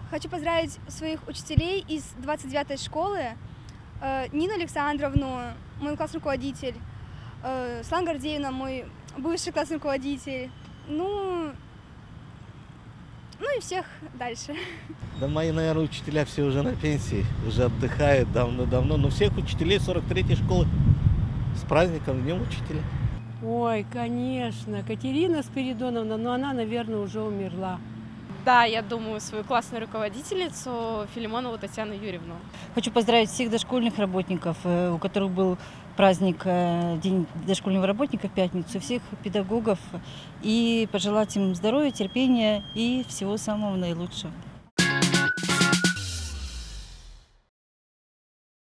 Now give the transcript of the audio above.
Хочу поздравить своих учителей из 29-й школы, Нину Александровну, мой классный руководитель, Светлану Гордеевну, мой бывший классный руководитель, ну и всех дальше. Да мои, наверное, учителя все уже на пенсии, уже отдыхают давно-давно. Но всех учителей 43-й школы с праздником, Днем Учителя. Ой, конечно, Катерина Спиридоновна, но она, наверное, уже умерла. Да, я думаю, свою классную руководительницу Филимонову Татьяну Юрьевну. Хочу поздравить всех дошкольных работников, у которых был праздник День дошкольного работника в пятницу, всех педагогов, и пожелать им здоровья, терпения и всего самого наилучшего.